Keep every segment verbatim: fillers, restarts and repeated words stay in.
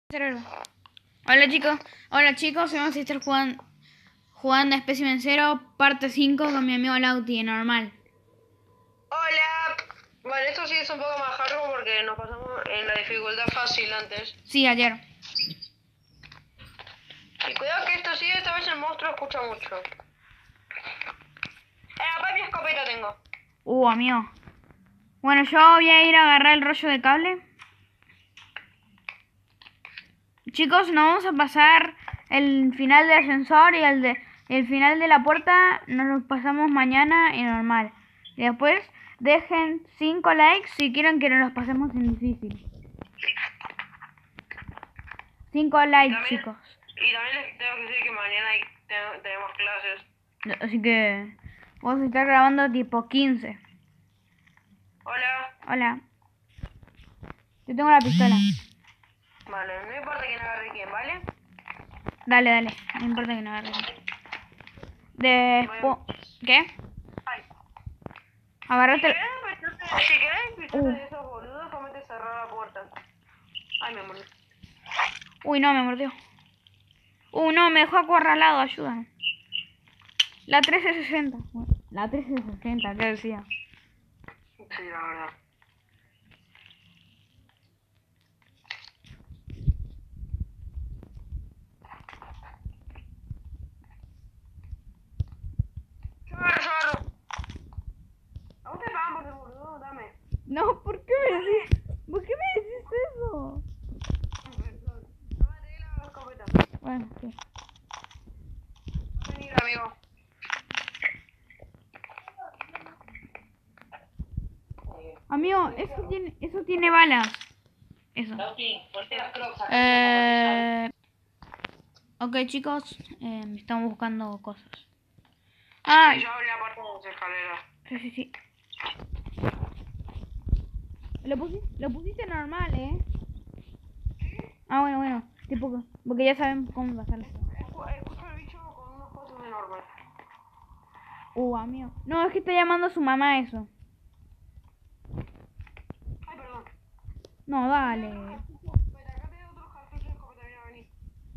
Hola chicos, hola chicos, vamos a estar jugando, jugando a Specimen Zero, parte cinco con mi amigo Lauti, normal. Hola. Vale, esto sí es un poco más hardcore porque nos pasamos en la dificultad fácil antes. Sí, ayer. Y cuidado que esto sí, esta vez el monstruo escucha mucho. Eh, aparte mi escopeta tengo. Uh, amigo. Bueno, yo voy a ir a agarrar el rollo de cable. Chicos, nos vamos a pasar el final del ascensor y el de el final de la puerta nos lo pasamos mañana en normal. Y después dejen cinco likes si quieren que nos los pasemos en difícil. cinco likes, También, chicos. y también les tengo que decir que mañana hay, te- tenemos clases. Así que vamos a estar grabando tipo quince. Hola. Hola. Yo tengo la pistola. Vale, no importa quién agarre quién, ¿vale? Dale, dale. No importa que no agarre. Después... ¿Qué? Ay. Agarraste... Si el- querés empezarte, si querés empezarte Uh. de esos boludos, comete cerrar la puerta. Ay, me morí. Uy, no, me mordió. Uh, no, me dejó acorralado. Ayuda. La trece sesenta. Bueno, la trece sesenta, ¿qué decía? Sí, la verdad. Yo agarro, yo agarro. ¿A vos te pagan por ser boludo? Dame. No, ¿por qué me decís? ¿Por qué me decís eso? Perdón. No me tenés la escopeta. Bueno, sí. Va a venir, amigo. Amigo, eso tiene, eso tiene balas. Eso. Eh... Ok, chicos, eh, me están buscando cosas. Ah, Sí, yo abrí la puerta de las escaleras. sí, sí, sí. Lo pusiste, lo pusiste normal, ¿eh? Ah, bueno, bueno. Tipo, porque ya sabemos cómo pasarlo. Escu- Escucho al bicho con unos cosas enormes. Uh, amigo. No, es que está llamando a su mamá eso. Ay, perdón. No, dale. Espera, acá tengo otros cartuchos de escopeta, mira, vení.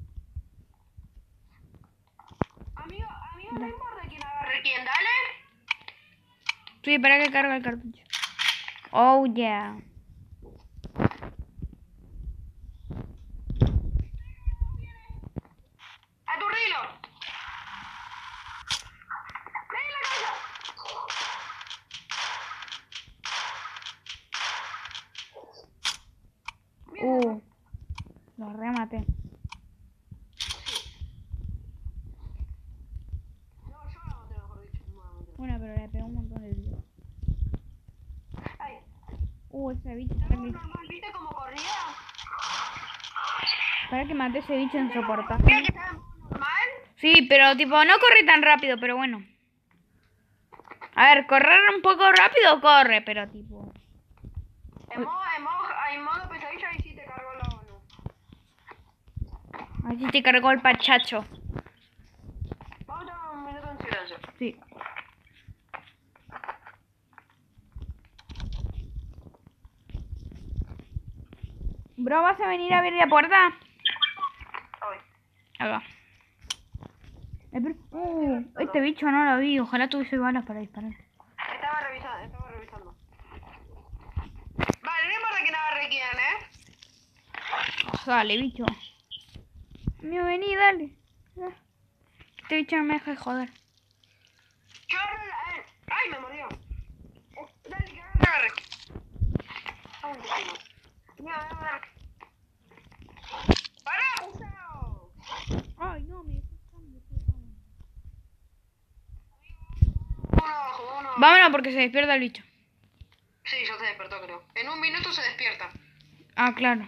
Amigo, amigo, no importa quién agarre quién, dale. Sí, para que cargue el cartucho. Oh, yeah. ¡Aturdilo! ¡Ven en la cabeza! Uh, lo rematé. No, yo la maté, mejor dicho. No la maté. Bueno, pero le pegó un montón de tiros. Ay, Uh, ese bicho. ¿está Para muy que, normal? ¿Viste cómo corría? para que mate ese bicho ¿Viste cómo insoportable. corría que estaba muy normal? Sí, pero tipo, no corre tan rápido, pero bueno. A ver, correr un poco rápido corre, pero tipo. En modo, en modo, en modo pesadilla ahí sí te cargó la ONU. Así te cargó el pachacho. Vamos a tomar un minuto en silencio. Sí. Bro, ¿vas a venir a abrir la puerta? Ay. Acá. Eh, pero- Uh, este bicho no lo vi. Ojalá tuviese balas para disparar. Estaba revisando, estaba revisando. Vale, no importa quién agarre quién, ¿eh? Dale, bicho. Mío, vení, dale. Ah, este bicho no me deja de joder. Yo agarro la... eh, ¡Ay, me mordió! Eh, dale, que agarre, agarre. Ay, un tiro. Mira, mira, mira. ¡Pará, Gustavo! Ay, no, me Uno abajo, uno abajo. Vámonos porque se despierta el bicho. Sí, ya se despertó, creo. En un minuto se despierta. Ah, claro.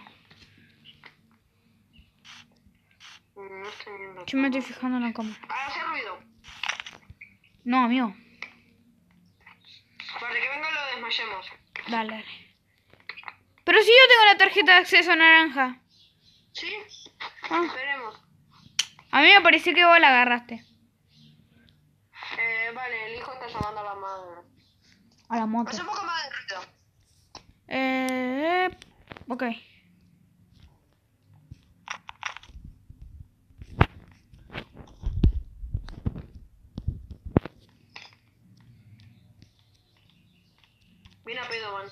Mm, No estoy viendo. Yo me estoy fijando en la cámara. Ah, hace ruido. No, amigo. Para que venga lo desmayemos. Dale, dale. Pero si yo tengo la tarjeta de acceso naranja. ¿Sí? Ah, Esperemos. a mí me pareció que vos la agarraste. Eh, vale, el hijo está llamando a la madre. A la moto. Hace un poco más de ruido. Eh... Ok. van.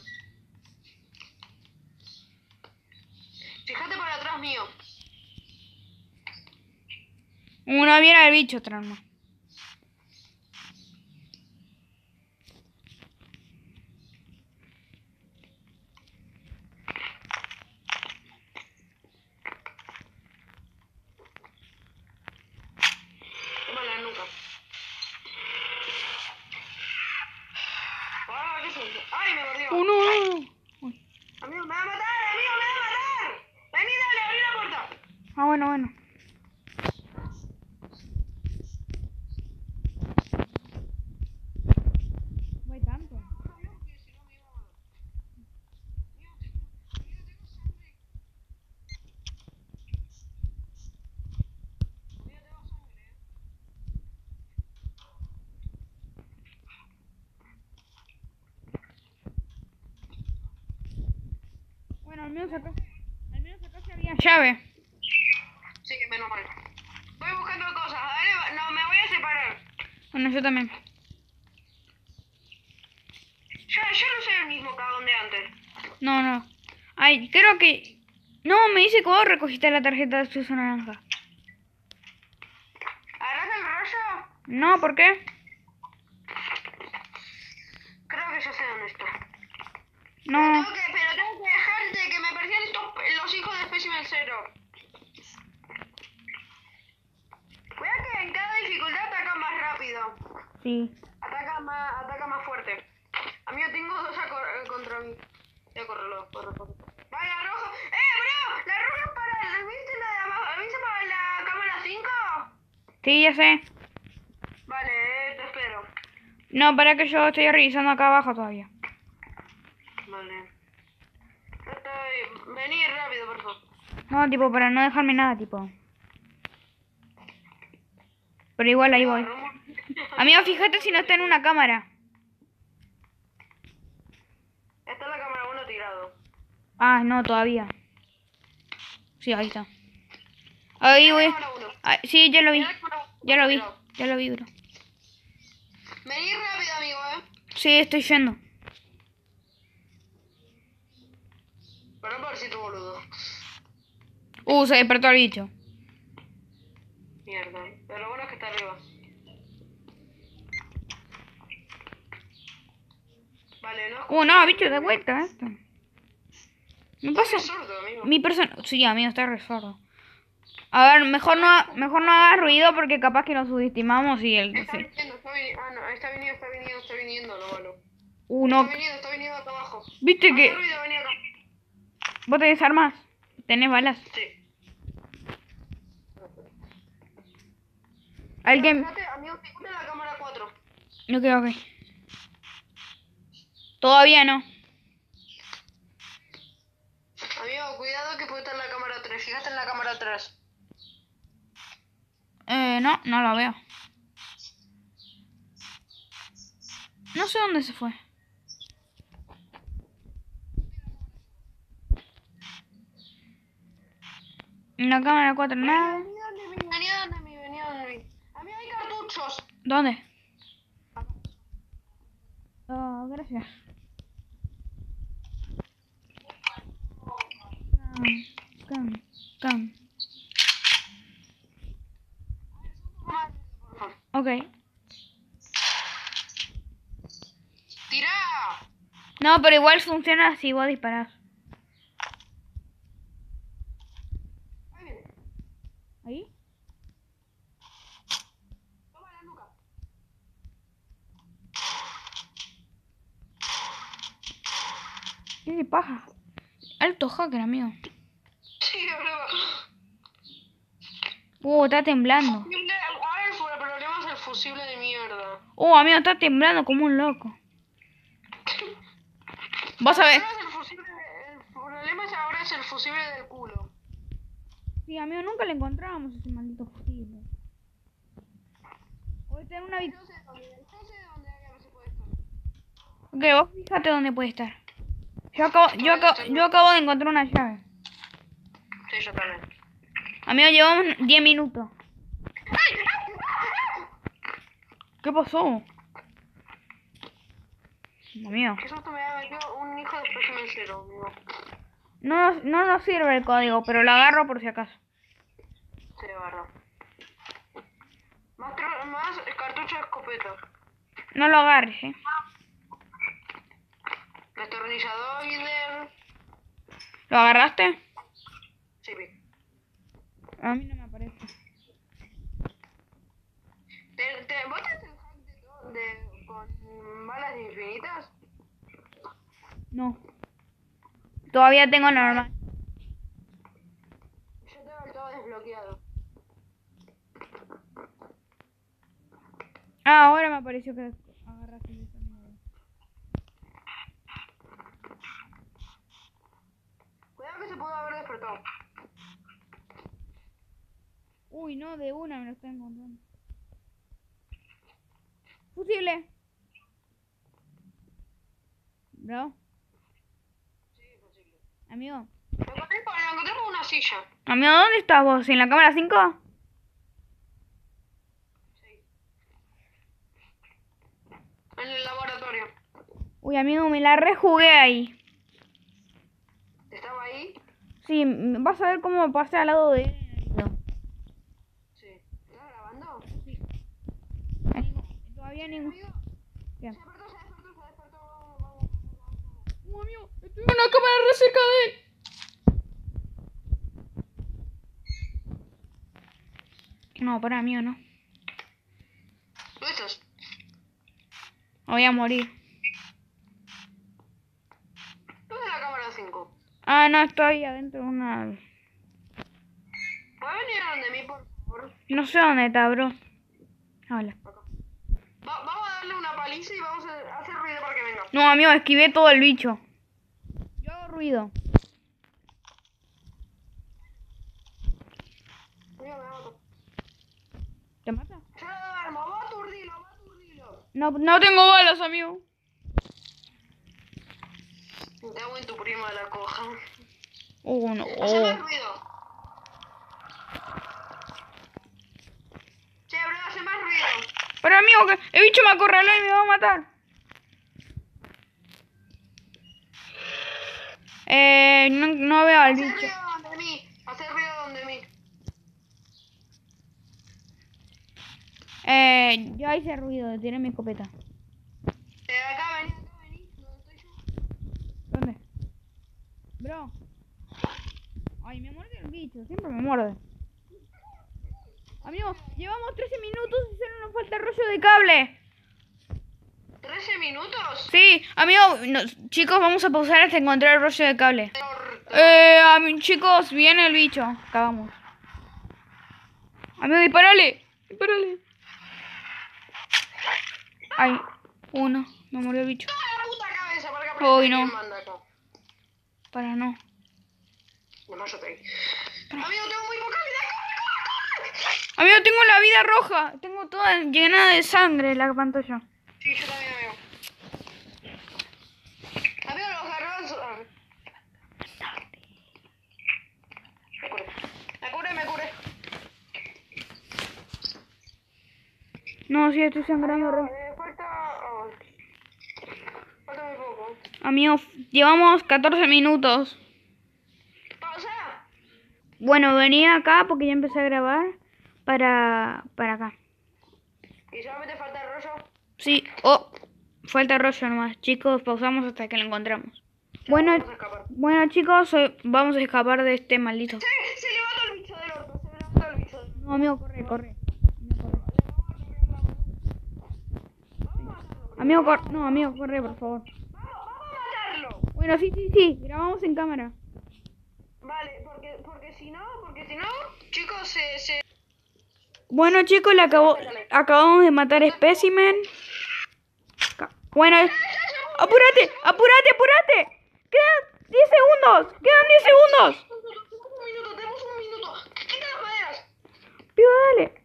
Fíjate para atrás mío. Uno viene al bicho, trama. Toma la nuca. Ah, ¿qué es eso? ¡Ay, me mordió! Uno, uno. Uy. Amigo, me va a matar, amigo, me va a matar. Vení, dale, abrí la puerta. Ah, bueno, bueno. No hay tanto. Bueno, al menos acá. Al menos acá sí había llave. Sí, menos mal. Voy buscando cosas. Dale, no, me voy a separar. Bueno, yo también. Ya, yo no soy el mismo cagón de antes. No, no. Ay, creo que... No, me dice que vos recogiste la tarjeta de Suso Naranja. ¿Agarras el rollo? No, ¿por qué? Creo que ya sé dónde está. No. Tengo que, pero tengo que dejarte que me parecían estos, los hijos de Specimen Zero. Cuidado que en cada dificultad ataca más rápido. Sí. Ataca más, ataca más fuerte. Amigo, tengo dos a cor- contra mí. Ya correlo, corre, corre. Vaya, rojo. ¡Eh, bro! La roja es para... ¿Viste la de abajo? ¿Viste para la cámara cinco? Sí, ya sé. Vale, eh, te espero. No, para que yo estoy revisando acá abajo todavía. Vale. Estoy... Vení rápido, por favor. No, tipo, para no dejarme nada, tipo. Pero igual ahí voy. Amigo, fíjate si no está en una cámara. Está la cámara uno tirado. Ah, no, todavía. Sí, ahí está. Ahí voy. Cámara uno. Ah, sí, ya lo vi. Mirá la cámara uno Ya lo vi. tirado. Ya lo vi, bro. Vení rápido, amigo, eh. Sí, estoy yendo. Pero no pobrecito boludo. Uh, se despertó el bicho. Mierda. Pero lo bueno es que está arriba. Vale, no. Uh, no, bicho, de vuelta esto. Me pasa. Es sordo, amigo. Mi persona. Sí, amigo, está re sordo. A ver, mejor no, ha- mejor no hagas ruido porque capaz que nos subestimamos y el. Está Sí. viniendo, está viniendo. Ah, no, está viniendo, está viniendo, está viniendo, lo malo. Uh, no. Está viniendo, está viniendo acá abajo. Viste Hace que. ruido, vení acá. ¿Vos tenés armas? ¿Tenés balas? Sí. ¿Alguien? Fíjate, amigo, fíjate la cámara cuatro. Ok, ok. Todavía no. Amigo, cuidado que puede estar en la cámara tres. Fíjate en la cámara tres. Eh, no, no lo veo. No sé dónde se fue. En la cámara cuatro, nada. Vení donde mí, vení donde mí, vení donde mí. Amigo, hay cartuchos. ¿Dónde? Oh, gracias. Cam, cam, cam. Ok. ¡Tira! No, pero igual funciona si vos disparás. Ahí viene. ¿Ahí? Toma la nuca. ¿Qué de paja? Alto hacker, amigo. Sí, bro. Uh, está temblando. Ahora el fu- el problema es el fusible de mierda. Uh, amigo, está temblando como un loco. Vas a ver. El problema es el fusible, el problema es ahora es el fusible del culo. Sí, amigo, nunca le encontrábamos ese maldito fusible. Hoy está en una habitación. No sé dónde, no sé dónde a ver si puede estar. Ok, vos fíjate dónde puede estar. Yo acabo, yo acabo, yo acabo de encontrar una llave. Sí, yo también. Amigo, llevamos diez minutos. ¿Qué pasó? Amigo. ¿Qué susto me ha metido un hijo de espécimen cero, amigo? No, nos- no nos sirve el código, pero lo agarro por si acaso. Sí, de verdad. Más, tro- más cartucho de escopeta. No lo agarres, eh. Destornillador y de... ¿Lo agarraste? Sí, vi. A mí no me aparece. ¿Te, te, ¿Vos tenés el hack de, todo- de con balas infinitas? No. Todavía tengo normal. Yo tengo el todo desbloqueado. Ah, ahora me apareció que agarraste esa mierda. Cuidado que se pudo haber despertado. Uy, no, de una me lo estoy encontrando. Fusible. Bro. Sí, es posible. Amigo. Lo encontré con, lo encontré con una silla. Amigo, ¿dónde estás vos? ¿En la cámara cinco? Sí. En el laboratorio. Uy, amigo, me la rejugué ahí. ¿Estaba ahí? Sí, m- vas a ver cómo pasé al lado de él. Sí. ¿Estás grabando? Sí. Amigo, todavía ningún... Amigo, ¿Qué? se despertó, se despertó, se despertó. Vamos, vamos, vamos, vamos. Uh, amigo, estoy en una cámara re cerca de él. No, para amigo, no. ¿Dónde estás? Voy a morir. ¿Dónde es la cámara cinco? Ah, no, estoy adentro de una... ¿Puedes venir a donde mí, por favor? No sé dónde está, bro. Hola. Acá. Va- vamos a darle una paliza y vamos a hacer ruido para que venga. No, amigo, esquivé todo el bicho. Yo hago ruido. Amigo, me mato. ¿Te mata? Yo lo duermo, va a aturdilo, va a aturdilo. No, no tengo balas, amigo. Te hago en tu prima la coja. Uh, no. Hace Oh. más ruido. Che, bro, hace más ruido. Pero amigo, que el bicho me acorraló y me va a matar. Eh, no, no veo al Hace bicho. ruido donde mí, hace ruido donde mí. Eh, yo hice ruido, tiré mi escopeta. Eh, acá vení, acá vení, donde estoy yo. ¿Dónde? Bro. Ay, me muerde el bicho, siempre me muerde. Amigo, llevamos trece minutos y solo nos falta el rollo de cable. ¿trece minutos? Sí, amigo, no, chicos, vamos a pausar hasta encontrar el rollo de cable. Orto. Eh, ami- chicos, viene el bicho. Acabamos. Amigo, disparale. Disparale. Ay, uno. Me murió el bicho. ¡Ah, la puta cabeza! Para que Uy, no. quién manda acá. Para, no. Nomás yo te Amigo, tengo muy poca vida. ¡Corre, corre, corre! Amigo, tengo la vida roja. Tengo toda llena de sangre la pantalla. Sí, yo también, amigo. Amigo, los garbanzos. Ah. Me curé. Me curé, me curé. No, sí, estoy sangrando. re- Eh, falta... oh. Falta muy poco. Amigo, llevamos catorce minutos. ¡Pausa! Bueno, venía acá porque ya empecé a grabar para, para acá. ¿Y solamente falta el rollo? Sí, oh, falta rollo nomás. Chicos, pausamos hasta que lo encontramos. Ya, Bueno, vamos a escapar. bueno chicos, hoy vamos a escapar de este maldito. ¡Se, se levantó el bicho del orto! Se levantó el bicho del orto. No, amigo, corre, corre. Amigo, Amigo, corre. No, amigo, corre, por favor. Vamos, vamos a matarlo. Bueno, sí, sí, sí, grabamos en cámara. Vale, porque, porque si no, porque si no, chicos, se... se... Bueno, chicos, le acabo, acabamos de matar Specimen. Ca- Bueno, apúrate, apúrate, apúrate. Quedan diez segundos, quedan diez segundos. Un minuto, tenemos un minuto. Quita las maderas. Pido, dale.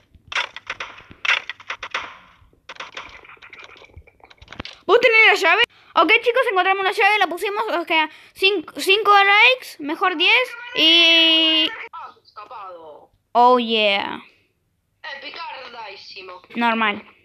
¿Vos tenés la llave? Ok, chicos, encontramos la llave, la pusimos, o sea, cinco likes, mejor diez y... Ah, escapado. Oh, yeah. Epicardísimo. Normal.